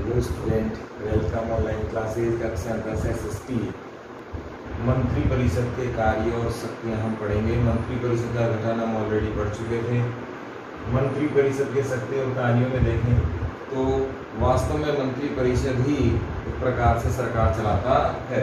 Hello student, welcome online classes कक्षा 10 SST। मंत्री परिषद के कार्य और शक्तियां हम पढ़ेंगे। मंत्री परिषद का गठन हम ऑलरेडी पढ़ चुके थे। मंत्री परिषद के शक्ति और कार्यों में देखें तो वास्तव में मंत्री परिषद ही एक प्रकार से सरकार चलाता है।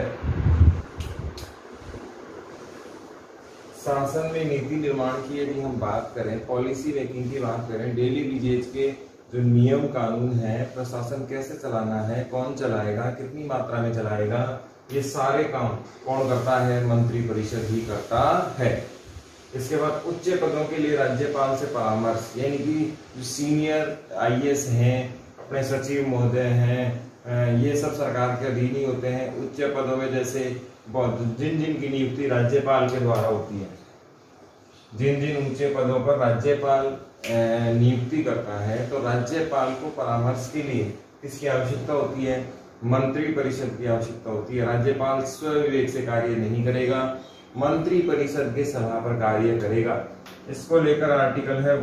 शासन में नीति निर्माण की यदि हम बात करें, पॉलिसी मेकिंग की बात करें, डेली वेजेज के जो नियम कानून है, प्रशासन कैसे चलाना है, कौन चलाएगा, कितनी मात्रा में चलाएगा, ये सारे काम कौन करता है? मंत्री परिषद ही करता है। इसके बाद उच्च पदों के लिए राज्यपाल से परामर्श, यानी कि जो सीनियर IAS हैं, अपने सचिव महोदय हैं, ये सब सरकार के अधीन ही होते हैं। उच्च पदों में जैसे जिन जिन की नियुक्ति राज्यपाल के द्वारा होती है, जिन जिन ऊंचे पदों पर राज्यपाल नियुक्ति करता है, तो राज्यपाल को परामर्श के लिए किसकी आवश्यकता होती है? मंत्री परिषद की आवश्यकता होती है। राज्यपाल स्वविवेक से कार्य नहीं करेगा, मंत्री परिषद के सलाह पर कार्य करेगा। इसको लेकर आर्टिकल है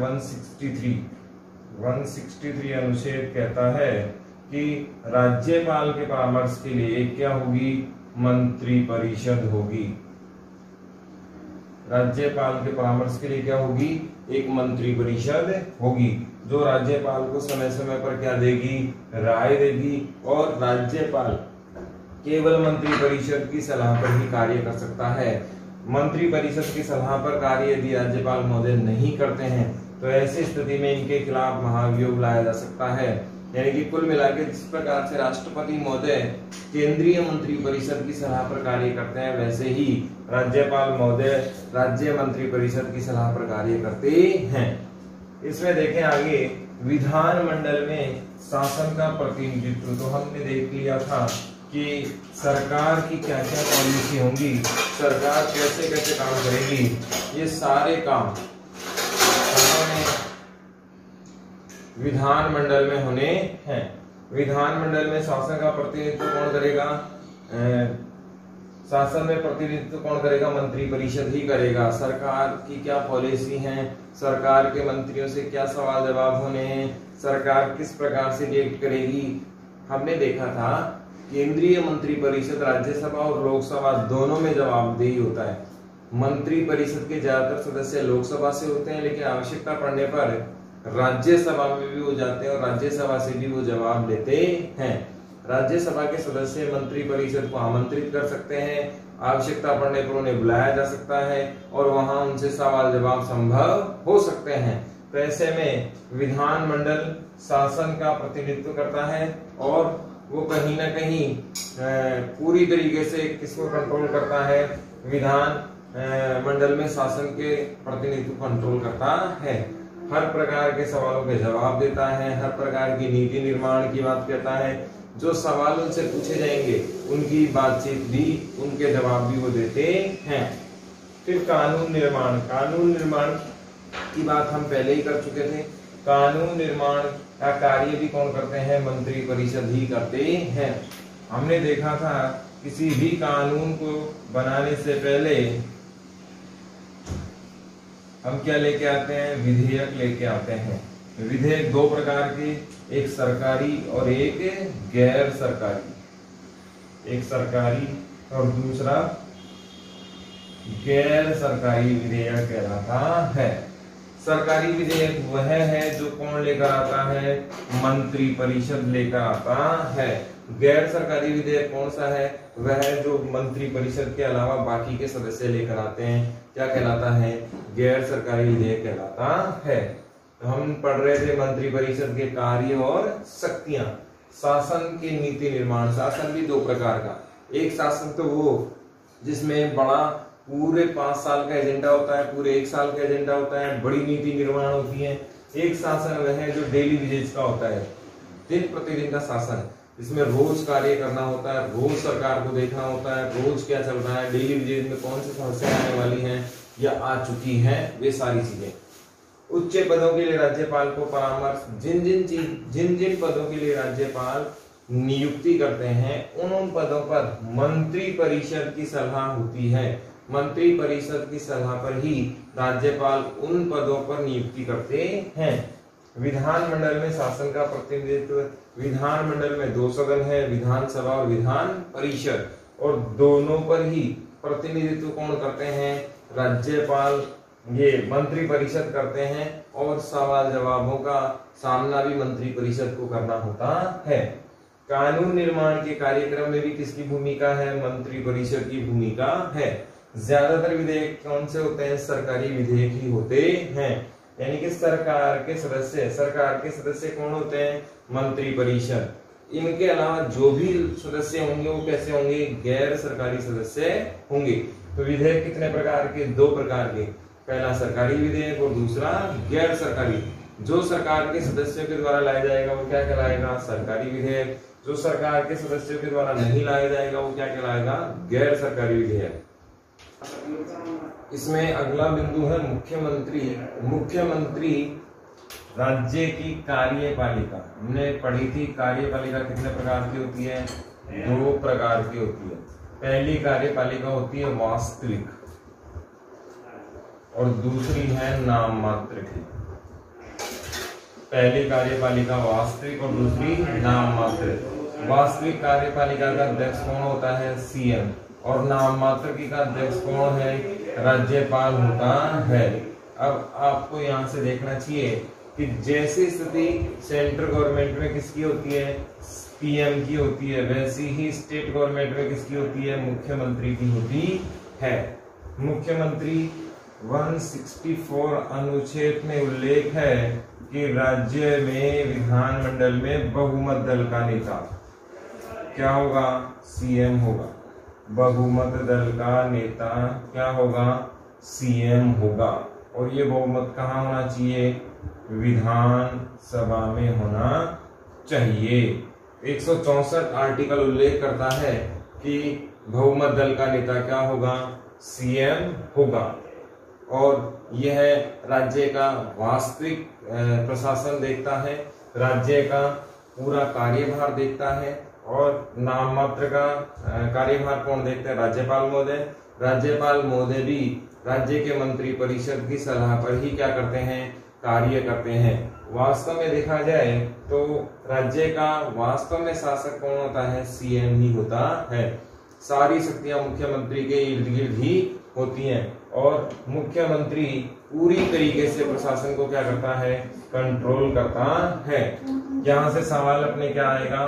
163 अनुच्छेद कहता है कि राज्यपाल के परामर्श के लिए एक क्या होगी? मंत्री परिषद होगी। राज्यपाल के परामर्श के लिए क्या होगी? एक मंत्री परिषद होगी, जो राज्यपाल को समय समय पर क्या देगी? राय देगी। और राज्यपाल केवल मंत्री परिषद की सलाह पर ही कार्य कर सकता है। मंत्री परिषद की सलाह पर कार्य यदि राज्यपाल महोदय नहीं करते हैं, तो ऐसी स्थिति में इनके खिलाफ महाभियोग लाया जा सकता है। यानी कि कुल मिलाकर जिस प्रकार से राष्ट्रपति महोदय केंद्रीय मंत्री परिषद की सलाह पर कार्य करते हैं, वैसे ही राज्यपाल महोदय राज्य मंत्री परिषद की सलाह पर कार्य करते हैं। इसमें देखें आगे, विधानमंडल में शासन का प्रतिनिधित्व। तो हमने देख लिया था कि सरकार की क्या क्या पॉलिसी होंगी, सरकार कैसे कैसे काम करेगी, ये सारे काम विधानमंडल में होने हैं। विधानमंडल में शासन का प्रतिनिधित्व कौन करेगा? शासन में प्रतिनिधित्व कौन करेगा? मंत्री परिषद ही करेगा। सरकार की क्या पॉलिसी है, सरकार के मंत्रियों से क्या सवाल जवाब होने हैं, सरकार किस प्रकार से रिएक्ट करेगी, हमने देखा था। केंद्रीय मंत्री परिषद राज्यसभा और लोकसभा दोनों में जवाबदेही होता है। मंत्री परिषद के ज्यादातर सदस्य लोकसभा से होते हैं, लेकिन आवश्यकता पड़ने पर राज्यसभा में भी हो जाते हैं और राज्यसभा से भी वो जवाब लेते हैं। राज्यसभा के सदस्य मंत्री परिषद को आमंत्रित कर सकते हैं, आवश्यकता पड़ने पर उन्हें बुलाया जा सकता है और वहां उनसे सवाल जवाब संभव हो सकते हैं। तो ऐसे में विधानमंडल शासन का प्रतिनिधित्व करता है और वो कहीं ना कहीं पूरी तरीके से किसको कंट्रोल करता है? विधान मंडल में शासन के प्रतिनिधित्व कंट्रोल करता है। हर प्रकार के सवालों के जवाब देता है, हर प्रकार की नीति निर्माण की बात करता है। जो सवाल उनसे पूछे जाएंगे उनकी बातचीत भी, उनके जवाब भी वो देते हैं। फिर कानून निर्माण। कानून निर्माण की बात हम पहले ही कर चुके थे। कानून निर्माण का कार्य भी कौन करते हैं? मंत्री परिषद ही करते हैं। हमने देखा था किसी भी कानून को बनाने से पहले हम क्या लेके आते हैं? विधेयक लेके आते हैं। विधेयक दो प्रकार के, एक सरकारी और एक गैर सरकारी। एक सरकारी और दूसरा गैर सरकारी विधेयक कहलाता है। सरकारी विधेयक वह है जो कौन लेकर आता है? मंत्री परिषद लेकर आता है। गैर सरकारी विधेयक कौन सा है? वह जो मंत्री परिषद के अलावा बाकी के सदस्य लेकर आते हैं। क्या कहलाता है? गैर सरकारी विधेयक कहलाता है। तो हम पढ़ रहे थे मंत्री परिषद के कार्य और शक्तियां। शासन की नीति निर्माण। शासन भी दो प्रकार का, एक शासन तो वो जिसमें बड़ा पूरे 5 साल का एजेंडा होता है, पूरे 1 साल का एजेंडा होता है, बड़ी नीति निर्माण होती है। एक शासन वह है जो डेली वेजेज का होता है, दिन प्रतिदिन का शासन, इसमें रोज कार्य करना होता है, रोज सरकार को देखना होता है, रोज क्या चल रहा है, डेली वेजेज में कौन सी समस्याएं आने वाली हैं या आ चुकी हैं, वे सारी चीजें। उच्च पदों के लिए राज्यपाल को परामर्श। जिन जिन पदों के लिए राज्यपाल नियुक्ति करते हैं, उन पदों पर मंत्री परिषद की सलाह होती है। मंत्री परिषद की सलाह पर ही राज्यपाल उन पदों पर नियुक्ति करते हैं। विधानमंडल में शासन का प्रतिनिधित्व, विधानमंडल में 2 सदन है, विधानसभा और विधान परिषद, और दोनों पर ही प्रतिनिधित्व कौन करते हैं? राज्यपाल, ये मंत्री परिषद करते हैं, और सवाल जवाबों का सामना भी मंत्री परिषद को करना होता है। कानून निर्माण के कार्यक्रम में भी किसकी भूमिका है? मंत्री परिषद की भूमिका है। ज्यादातर विधेयक कौन से होते हैं? सरकारी विधेयक ही होते हैं, यानी कि सरकार के सदस्य कौन होते हैं? मंत्री परिषद। इनके अलावा जो भी सदस्य होंगे वो कैसे होंगे? गैर सरकारी सदस्य होंगे। तो विधेयक कितने प्रकार के? 2 प्रकार के, पहला सरकारी विधेयक और दूसरा गैर सरकारी। जो सरकार के सदस्यों के द्वारा लाया जाएगा वो क्या कहलाएगा? सरकारी विधेयक। जो सरकार के सदस्यों के द्वारा नहीं लाया जाएगा वो क्या कहलाएगा? गैर सरकारी विधेयक। इसमें अगला बिंदु है मुख्यमंत्री। मुख्यमंत्री राज्य की कार्यपालिका हमने पढ़ी थी। कार्यपालिका कितने प्रकार की होती है? 2 प्रकार की होती है। पहली कार्यपालिका होती है वास्तविक और दूसरी है नाम मात्र की। पहली कार्यपालिका वास्तविक और दूसरी नाम मात्र। वास्तविक कार्यपालिका का अध्यक्ष कौन होता है? सीएम। और नाम मात्र की का अध्यक्ष कौन है? राज्यपाल होता है। अब आपको यहाँ से देखना चाहिए कि जैसी स्थिति सेंट्रल गवर्नमेंट में किसकी होती है? पीएम की होती है, वैसी ही स्टेट गवर्नमेंट में किसकी होती है? मुख्यमंत्री की होती है। मुख्यमंत्री 164 अनुच्छेद में उल्लेख है कि राज्य में विधानमंडल में बहुमत दल का नेता क्या होगा? सीएम होगा। बहुमत दल का नेता क्या होगा? सीएम होगा। और ये बहुमत कहाँ होना चाहिए? विधान सभा में होना चाहिए। 164 आर्टिकल उल्लेख करता है कि बहुमत दल का नेता क्या होगा? सीएम होगा। और यह राज्य का वास्तविक प्रशासन देखता है, राज्य का पूरा कार्यभार देखता है, और नाम मात्र का कार्यभार कौन देखता है? राज्यपाल महोदय। राज्यपाल महोदय भी राज्य के मंत्री परिषद की सलाह पर ही क्या करते हैं? कार्य करते हैं। वास्तव में देखा जाए तो राज्य का वास्तव में शासक कौन होता है? सीएम ही होता है। सारी शक्तियां मुख्यमंत्री के इर्द गिर्द ही होती हैं, और मुख्यमंत्री पूरी तरीके से प्रशासन को क्या करता है? कंट्रोल करता है। यहाँ से सवाल अपने क्या आएगा?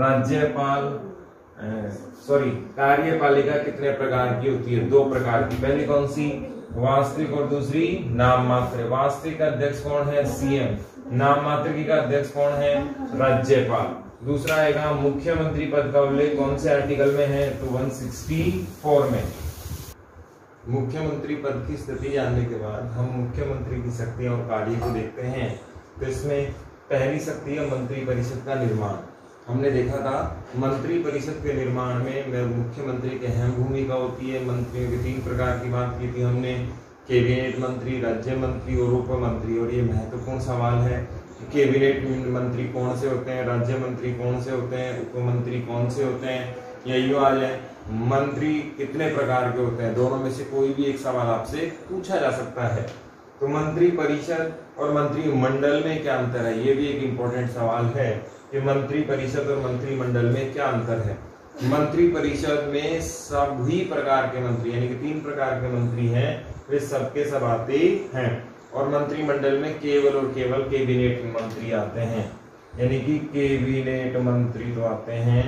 कार्यपालिका कितने प्रकार की होती है? 2 प्रकार की। पहली कौन सी? वास्तविक और दूसरी नाम मात्र। वास्तविक का अध्यक्ष कौन है? सीएम। नाम मात्र की का अध्यक्ष कौन है? राज्यपाल। दूसरा आएगा मुख्यमंत्री पद का उल्लेख कौन से आर्टिकल में है? तो 164 में। मुख्यमंत्री पद की स्थिति जानने के बाद हम मुख्यमंत्री की शक्तियां और कार्य को देखते हैं। तो इसमें पहली शक्ति है मंत्री परिषद का निर्माण। हमने देखा था मंत्री परिषद के निर्माण में मुख्यमंत्री की अहम भूमिका होती है। मंत्रियों के 3 प्रकार की बात की थी हमने, कैबिनेट मंत्री, राज्य मंत्री और उप मंत्री। और ये महत्वपूर्ण सवाल है कि कैबिनेट मंत्री कौन से होते हैं, राज्य मंत्री कौन से होते हैं, उप मंत्री कौन से होते हैं, यही आ जाए। मंत्री कितने प्रकार के होते हैं, दोनों में से कोई भी एक सवाल आपसे पूछा जा सकता है। तो मंत्री परिषद और मंत्रिमंडल में क्या अंतर है, ये भी एक इम्पोर्टेंट सवाल है कि मंत्री परिषद और मंत्रिमंडल में क्या अंतर है। मंत्री परिषद में सभी प्रकार के मंत्री यानी कि 3 प्रकार के मंत्री हैं, वे सबके सब आते हैं। और मंत्रिमंडल में केवल और केवल कैबिनेट मंत्री आते हैं, यानी कि कैबिनेट मंत्री तो आते हैं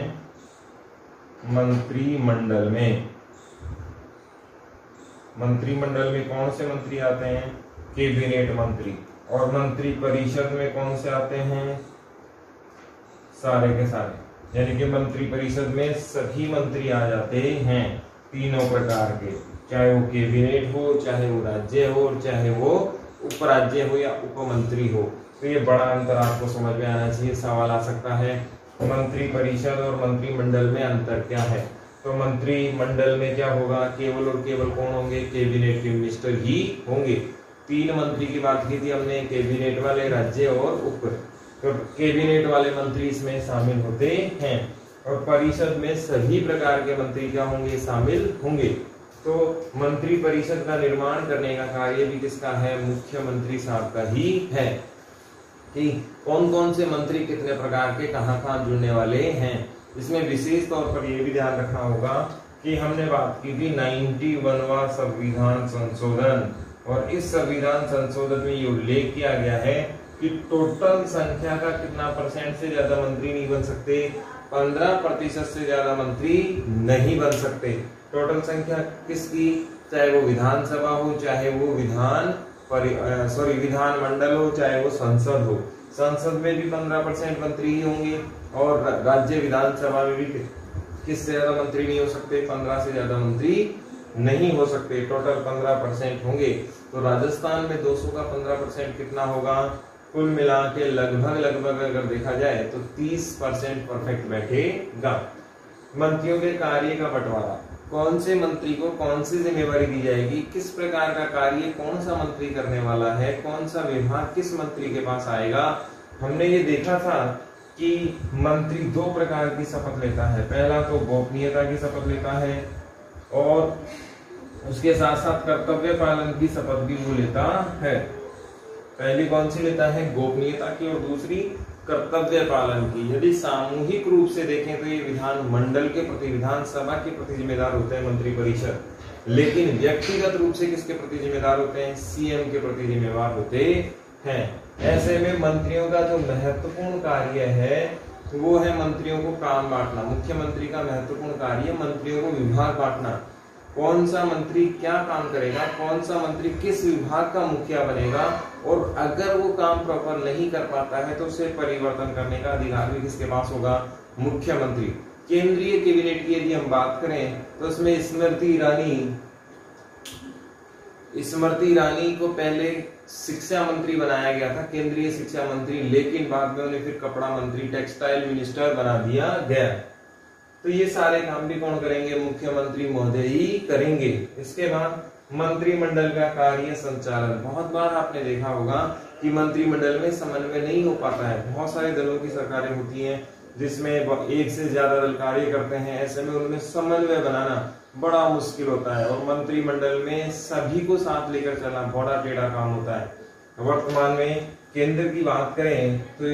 मंत्रिमंडल में। मंत्रिमंडल में कौन से मंत्री आते हैं? कैबिनेट मंत्री। और मंत्री परिषद में कौन से आते हैं? सारे के सारे, यानी कि मंत्री परिषद में सभी मंत्री आ जाते हैं, तीनों प्रकार के, चाहे वो कैबिनेट हो, चाहे वो राज्य हो, चाहे वो उपराज्य हो या उपमंत्री हो। तो ये बड़ा अंतर आपको समझ में आना चाहिए। सवाल आ सकता है मंत्री परिषद और मंत्रिमंडल में अंतर क्या है। तो मंत्रिमंडल में क्या होगा, केवल और केवल कौन होंगे? कैबिनेट के मिनिस्टर ही होंगे। 3 मंत्री की बात की थी हमने, कैबिनेट वाले, राज्य और उप। तो कैबिनेट वाले मंत्री इसमें शामिल होते हैं। और परिषद में सभी प्रकार के मंत्री क्या होंगे? शामिल होंगे। तो मंत्री परिषद का निर्माण करने का कार्य भी किसका है? मुख्यमंत्री साहब का ही है। कि कौन कौन से मंत्री कितने प्रकार के कहाँ जुड़ने वाले हैं। इसमें विशेष तौर पर यह भी ध्यान रखना होगा कि हमने बात की थी 91वां संविधान संशोधन, और इस संविधान संशोधन में ये उल्लेख किया गया है कि टोटल संख्या का कितना % से ज्यादा मंत्री नहीं बन सकते, 15% से ज्यादा मंत्री नहीं बन सकते। टोटल संख्या किसकी, चाहे वो विधानसभा हो, चाहे वो विधानमंडल हो, चाहे वो संसद हो। संसद में भी 15% मंत्री ही होंगे और राज्य विधानसभा में भी किससे ज्यादा मंत्री नहीं हो सकते, 15 से ज्यादा मंत्री नहीं हो सकते। टोटल 15% होंगे। तो राजस्थान में 200 का 15% कितना होगा, कुल मिला के लगभग अगर देखा जाए तो 30% परफेक्ट बैठेगा। मंत्रियों के कार्य का बंटवारा, कौन से मंत्री को कौन सी जिम्मेवारी दी जाएगी, किस प्रकार का कार्य कौन सा मंत्री करने वाला है, कौन सा विभाग किस मंत्री के पास आएगा। हमने ये देखा था कि मंत्री 2 प्रकार की शपथ लेता है। पहला तो गोपनीयता की शपथ लेता है और उसके साथ साथ कर्तव्य पालन की शपथ भी वो लेता है। पहली कौन सी लेता है, गोपनीयता की, और दूसरी कर्तव्य पालन की। यदि सामूहिक रूप से देखें तो ये विधान मंडल के प्रति, विधानसभा के प्रति जिम्मेदार होते हैं मंत्री परिषद, लेकिन व्यक्तिगत रूप से किसके प्रति जिम्मेदार होते हैं, सीएम के प्रति जिम्मेदार होते हैं। ऐसे में मंत्रियों का जो महत्वपूर्ण कार्य है वो है मंत्रियों को काम बांटना। मुख्यमंत्री का महत्वपूर्ण कार्य मंत्रियों को विभाग बांटना, कौन सा मंत्री क्या काम करेगा, कौन सा मंत्री किस विभाग का मुखिया बनेगा, और अगर वो काम प्रॉपर नहीं कर पाता है तो उसे परिवर्तन करने का अधिकार भी किसके पास होगा, मुख्यमंत्री। केंद्रीय कैबिनेट की यदि हम बात करें तो उसमें स्मृति ईरानी को पहले शिक्षा मंत्री बनाया गया था, केंद्रीय शिक्षा मंत्री, लेकिन बाद में उन्हें फिर कपड़ा मंत्री, टेक्सटाइल मिनिस्टर बना दिया गया। तो ये सारे काम भी कौन करेंगे, मुख्यमंत्री महोदय ही करेंगे। इसके बाद मंत्रिमंडल का कार्य संचालन, बहुत बार आपने देखा होगा कि मंत्रिमंडल में समन्वय नहीं हो पाता है। बहुत सारे दलों की सरकारें होती हैं जिसमें एक से ज्यादा दल कार्य करते हैं, ऐसे में उनमें समन्वय बनाना बड़ा मुश्किल होता है और मंत्रिमंडल में सभी को साथ लेकर चलना बड़ा टेढ़ा काम होता है। वर्तमान में केंद्र की बात करें तो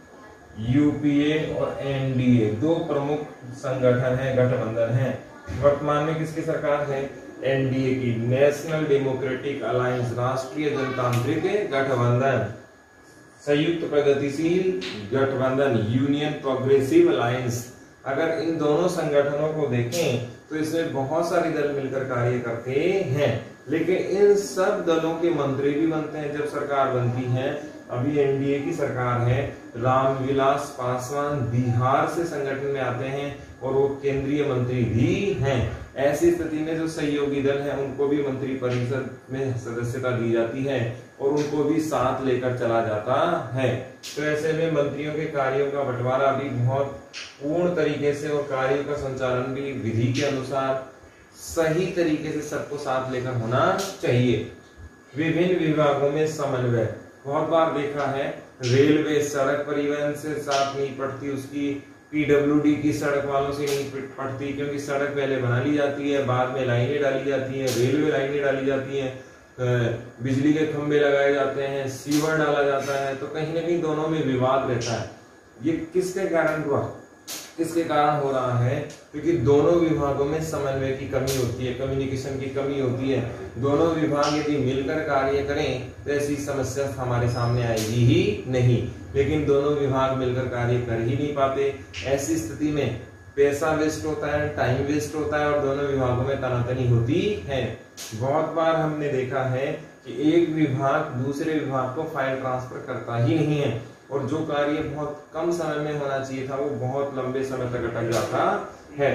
यूपीए और एनडीए 2 प्रमुख संगठन है, गठबंधन है। वर्तमान में किसकी सरकार है, एनडीए की, नेशनल डेमोक्रेटिक अलायंस, राष्ट्रीय जनतांत्रिक गठबंधन, संयुक्त प्रगतिशील गठबंधन, यूनियन प्रोग्रेसिव अलायंस। अगर इन दोनों संगठनों को देखें तो इसमें बहुत सारे दल मिलकर कार्य करते हैं, लेकिन इन सब दलों के मंत्री भी बनते हैं जब सरकार बनती है। अभी एनडीए की सरकार है, रामविलास पासवान बिहार से संगठन में आते हैं और वो केंद्रीय मंत्री भी हैं। ऐसी स्थिति में जो सहयोगी दल है उनको भी मंत्री परिषद में सदस्यता दी जाती है और उनको भी साथ लेकर चला जाता है। तो ऐसे में मंत्रियों के कार्यों का बंटवारा भी बहुत पूर्ण तरीके से और कार्यों का संचालन भी विधि के अनुसार सही तरीके से सबको साथ लेकर होना चाहिए। विभिन्न विभागों में समन्वय, बहुत बार देखा है रेलवे सड़क परिवहन से साथ नहीं पड़ती, उसकी पीडब्ल्यूडी की सड़क वालों से नहीं पड़ती, क्योंकि सड़क पहले बना ली जाती है, बाद में लाइनें डाली जाती है, रेलवे लाइनें डाली जाती है, बिजली के खंभे लगाए जाते हैं, सीवर डाला जाता है, तो कहीं ना कहीं दोनों में विवाद रहता है। ये किसके कारण हुआ, किसके कारण हो रहा है, क्योंकि दोनों विभागों में समन्वय की कमी होती है, कम्युनिकेशन की कमी होती है। दोनों विभाग यदि मिलकर कार्य करें तो ऐसी समस्या हमारे सामने आएगी ही नहीं, लेकिन दोनों विभाग मिलकर कार्य कर ही नहीं पाते। ऐसी स्थिति में पैसा वेस्ट होता है, टाइम वेस्ट होता है और दोनों विभागों में तनातनी होती है। बहुत बार हमने देखा है कि एक विभाग दूसरे विभाग को फाइल ट्रांसफर करता ही नहीं है और जो कार्य बहुत कम समय में होना चाहिए था वो बहुत लंबे समय तक अटक जाता है।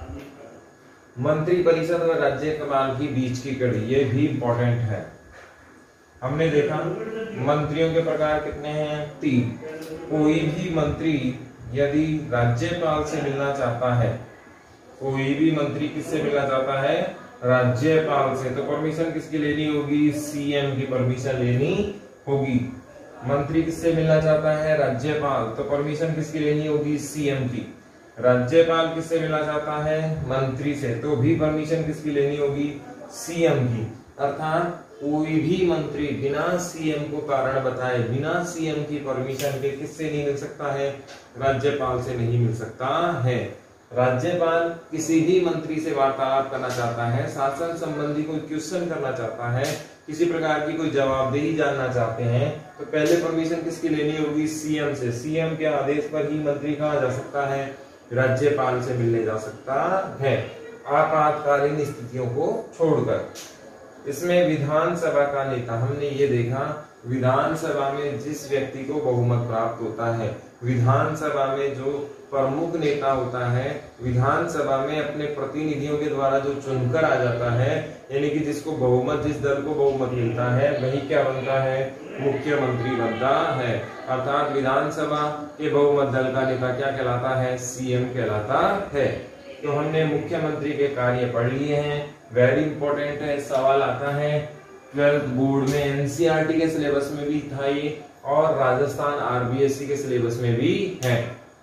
मंत्री परिषद और राज्यपाल की बीच की कड़ी, ये भी इंपॉर्टेंट है। हमने देखा मंत्रियों के प्रकार कितने हैं, 3। कोई भी मंत्री यदि राज्यपाल से मिलना चाहता है, कोई भी मंत्री किससे मिलना चाहता है, राज्यपाल से, तो परमिशन किसकी लेनी होगी, सीएम की परमिशन लेनी होगी। मंत्री किससे मिलना चाहता है, राज्यपाल, तो परमिशन किसकी लेनी होगी, सीएम की। राज्यपाल किससे मिलना चाहता है, मंत्री से, तो भी परमिशन किसकी लेनी होगी, सीएम की। अर्थात कोई भी मंत्री बिना सीएम को कारण बताए, बिना सीएम की परमिशन के किससे नहीं मिल सकता है? राज्यपाल से नहीं मिल सकता है। राज्यपाल किसी भी मंत्री से वार्तालाप करना चाहता है, शासन संबंधी कोई क्वेश्चन करना चाहता है, किसी प्रकार की कोई जवाबदेही जानना चाहते हैं, तो पहले परमिशन किसकी लेनी होगी? सीएम से। सीएम के आदेश पर ही मंत्री कहाँ जा सकता है? राज्यपाल से मिलने जा सकता है, आपातकालीन स्थितियों को छोड़कर। इसमें विधानसभा का नेता, हमने ये देखा विधानसभा में जिस व्यक्ति को बहुमत प्राप्त होता है, विधानसभा में जो प्रमुख नेता होता है, विधानसभा में अपने प्रतिनिधियों के द्वारा जो चुनकर आ जाता है, यानी कि जिसको बहुमत, जिस दल को बहुमत मिलता है, वही क्या बनता है? मुख्यमंत्री बनता है। अर्थात विधानसभा के बहुमत दल का नेता क्या कहलाता है? सीएम कहलाता है। तो हमने मुख्यमंत्री के कार्य पढ़ लिए हैं। वेरी इंपॉर्टेंट है, सवाल आता है 12th बोर्ड में, एनसीईआरटी के सिलेबस में भी था ये, और राजस्थान आरबीएससी के सिलेबस में भी है।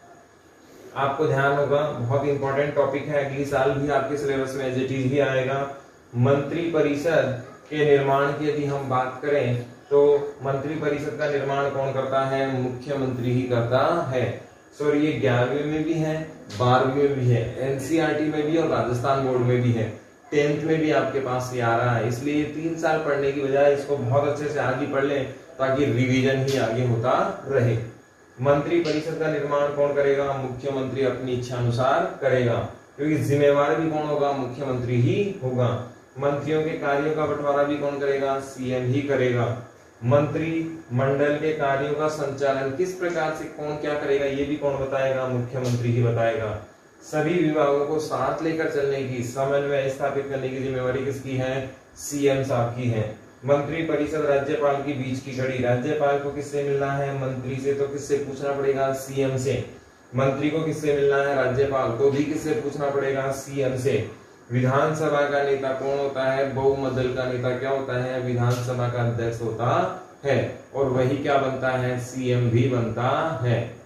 आपको ध्यान होगा, बहुत इंपॉर्टेंट टॉपिक है, अगली साल भी आपके सिलेबस में एज इट इज ही आएगा। मंत्री परिषद के निर्माण की यदि हम बात करें तो मंत्री परिषद का निर्माण कौन करता है? मुख्यमंत्री ही करता है। सॉरी, ये 11वीं में भी है, 12वीं में भी है, एनसीईआरटी में भी और राजस्थान बोर्ड में भी है, 10th में भी आपके पास ये आ रहा है। इसलिए 3 साल पढ़ने की बजाय इसको बहुत अच्छे से आगे पढ़ लें ताकि रिवीजन ही आगे होता रहे। मंत्री परिषद का निर्माण कौन करेगा? मुख्यमंत्री अपनी इच्छा अनुसार करेगा, क्योंकि जिम्मेवार भी कौन होगा? मुख्यमंत्री ही होगा। मंत्रियों के कार्यों का बंटवारा भी कौन करेगा? सीएम ही करेगा। मंत्री मंडल के कार्यों का संचालन किस प्रकार से कौन क्या करेगा, ये भी कौन बताएगा? मुख्यमंत्री ही बताएगा। सभी विभागों को साथ लेकर चलने की, समन्वय स्थापित करने की जिम्मेवारी किसकी है? सीएम साहब की है। मंत्री परिषद राज्यपाल की बीच की कड़ी, राज्यपाल को किससे मिलना है? मंत्री से। तो किससे पूछना पड़ेगा? सीएम से। मंत्री को किससे मिलना है? राज्यपाल को भी किससे पूछना पड़ेगा? सीएम से। विधानसभा का नेता कौन होता है? बहुमत दल का नेता क्या होता है? विधानसभा का अध्यक्ष होता है, और वही क्या बनता है? सीएम भी बनता है।